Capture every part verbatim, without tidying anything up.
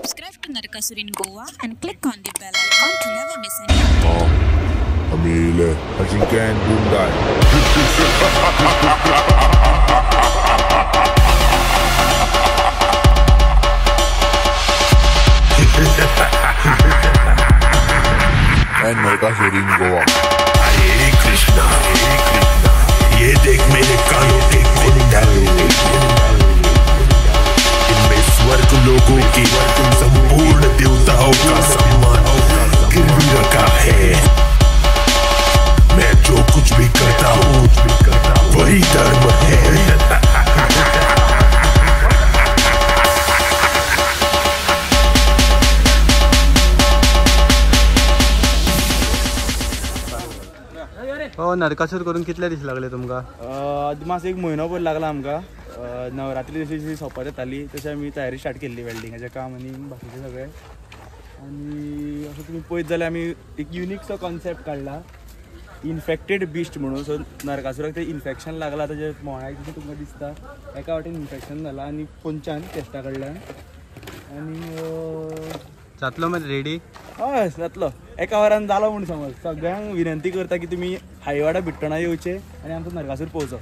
Subscribe to Narkasur in Goa and click on the bell icon to never miss any update. Oh, Amile, Ajinkan Bungai. And Narkasur in Goa. Hare Krishna, Hare Krishna. ये देख मेरे कानों के कुंडल, इनमें स्वर्ग लोगों की संपूर्ण देवताओं का सम्मान गिरवी रखा है। मैं जो कुछ भी करता हूँ वही धर्म है। हो नरकासूर करून कितले दीस लागले तुमकां? अदमास एक म्हयनो भर लागला आमकां। नवरात्री जशी जशी सोंपत येताली तशी आमी तयारी स्टार्ट केल्ली वेल्डिंगाचें काम आनी बाकीचें सगळें। आनी असो तुमी पळयत जाल्यार आमी एक युनिकसो कॉन्सेप्ट काडला, इन्फेक्टेड बिस्ट म्हणून। सो नरकासुराक तें इन्फेक्शन लागलां ताच्या मोळ्याक, जशें तुमकां दिसता एका वाटेन इन्फेक्शन जालां आनी पोंचान चेस्टा कडल्यान। आनी जातलो मरे रेडी? हय जातलो, एका वरान जालो म्हूण समज। सगळ्यांक विनंती करता की तुमी हायवाडा भिट्टणा येवचे आनी आमचो Narakasura पळोवचो।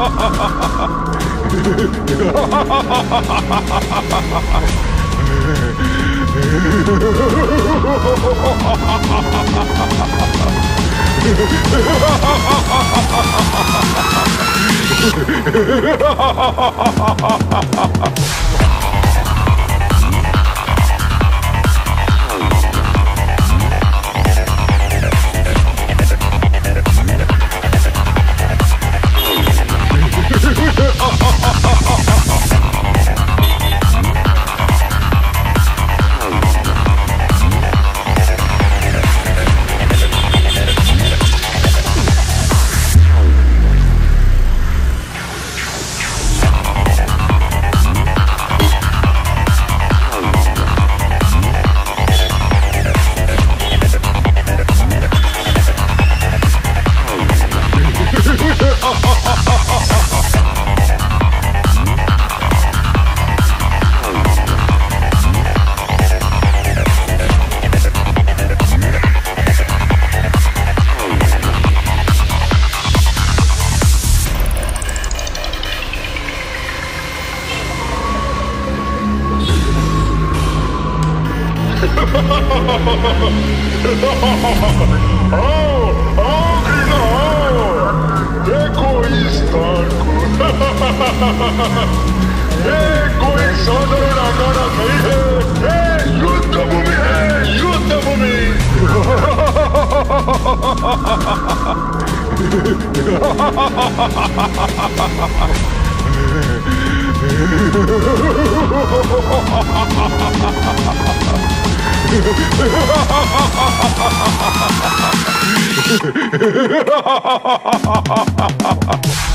Ha ha ha ha ha ha!